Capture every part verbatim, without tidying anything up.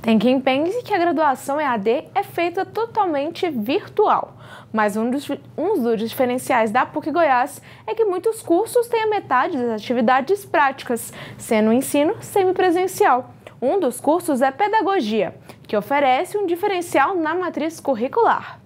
Tem quem pense que a graduação E A D é feita totalmente virtual, mas um dos, um dos diferenciais da PUC Goiás é que muitos cursos têm a metade das atividades práticas, sendo o ensino semipresencial. Um dos cursos é Pedagogia, que oferece um diferencial na matriz curricular.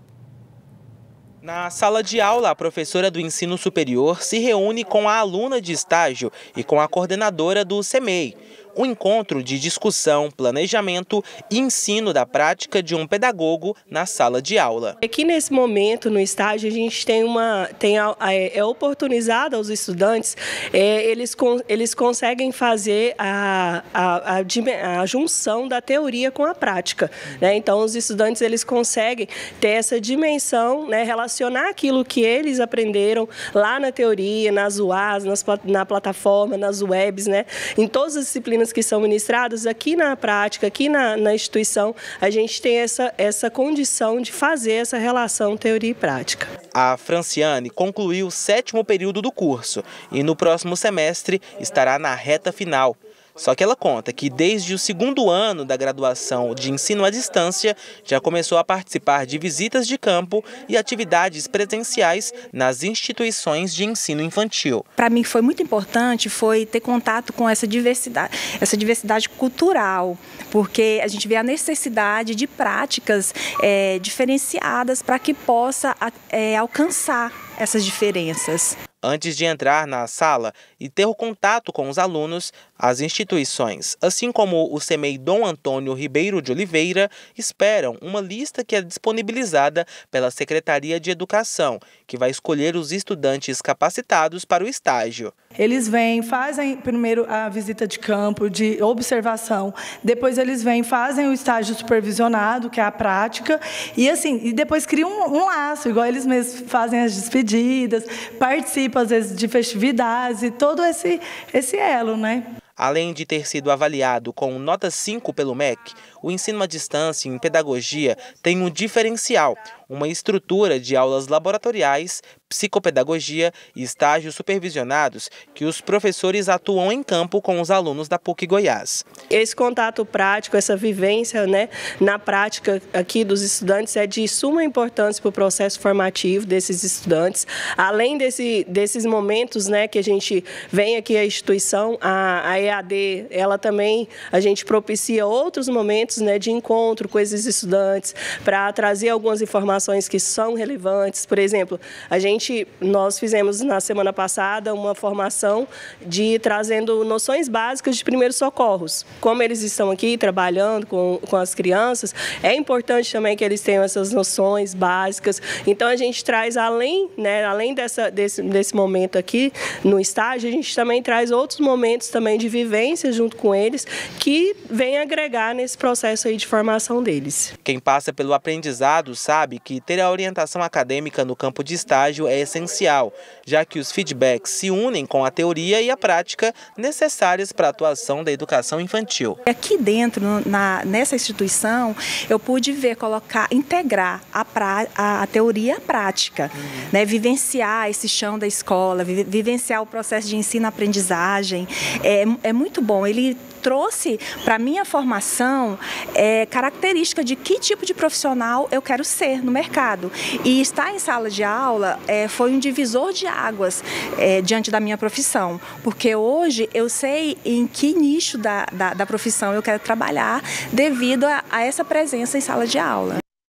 Na sala de aula, a professora do ensino superior se reúne com a aluna de estágio e com a coordenadora do SEMEI. Um encontro de discussão, planejamento e ensino da prática de um pedagogo na sala de aula. Aqui nesse momento, no estágio, a gente tem uma, tem a, é, é oportunizado aos estudantes, é, eles, eles conseguem fazer a, a, a, a junção da teoria com a prática, né? Então, os estudantes eles conseguem ter essa dimensão, né, relacionar aquilo que eles aprenderam lá na teoria, nas U As, nas, na plataforma, nas webs, né, em todas as disciplinas que são ministradas, aqui na prática, aqui na, na instituição, a gente tem essa, essa condição de fazer essa relação teoria e prática. A Franciane concluiu o sétimo período do curso e no próximo semestre estará na reta final. Só que ela conta que desde o segundo ano da graduação de ensino à distância já começou a participar de visitas de campo e atividades presenciais nas instituições de ensino infantil. Para mim foi muito importante foi ter contato com essa diversidade, essa diversidade cultural, porque a gente vê a necessidade de práticas é, diferenciadas para que possa é, alcançar essas diferenças. Antes de entrar na sala e ter o contato com os alunos, as instituições, assim como o SEMEI Dom Antônio Ribeiro de Oliveira, esperam uma lista que é disponibilizada pela Secretaria de Educação, que vai escolher os estudantes capacitados para o estágio. Eles vêm, fazem primeiro a visita de campo, de observação, depois eles vêm, fazem o estágio supervisionado, que é a prática, e assim, e depois criam um, um laço, igual eles mesmos fazem as despedidas, participam às vezes de festividades e todo esse, esse elo, né? Além de ter sido avaliado com nota cinco pelo M E C, o ensino à distância em pedagogia tem um diferencial, uma estrutura de aulas laboratoriais, psicopedagogia e estágios supervisionados que os professores atuam em campo com os alunos da PUC Goiás. Esse contato prático, essa vivência, né, na prática aqui dos estudantes é de suma importância para o processo formativo desses estudantes. Além desse, desses momentos, né, que a gente vem aqui à instituição, a, a E A D, ela também, a gente propicia outros momentos, né, de encontro com esses estudantes para trazer algumas informações que são relevantes. Por exemplo, a gente nós fizemos na semana passada uma formação de trazendo noções básicas de primeiros socorros. Como eles estão aqui trabalhando com, com as crianças, é importante também que eles tenham essas noções básicas. Então a gente traz além, né, além dessa, desse, desse momento aqui no estágio, a gente também traz outros momentos também de vivência junto com eles que vem agregar nesse processo aí de formação deles. Quem passa pelo aprendizado sabe que ter a orientação acadêmica no campo de estágio é essencial, já que os feedbacks se unem com a teoria e a prática necessárias para a atuação da educação infantil. Aqui dentro, na, nessa instituição, eu pude ver, colocar, integrar a, pra, a, a teoria e a prática, uhum. né, vivenciar esse chão da escola, vi, vivenciar o processo de ensino-aprendizagem, é, é muito bom. Ele trouxe para a minha formação é, característica de que tipo de profissional eu quero ser no mercado. E estar em sala de aula é, foi um divisor de águas é, diante da minha profissão, porque hoje eu sei em que nicho da, da, da profissão eu quero trabalhar devido a, a essa presença em sala de aula.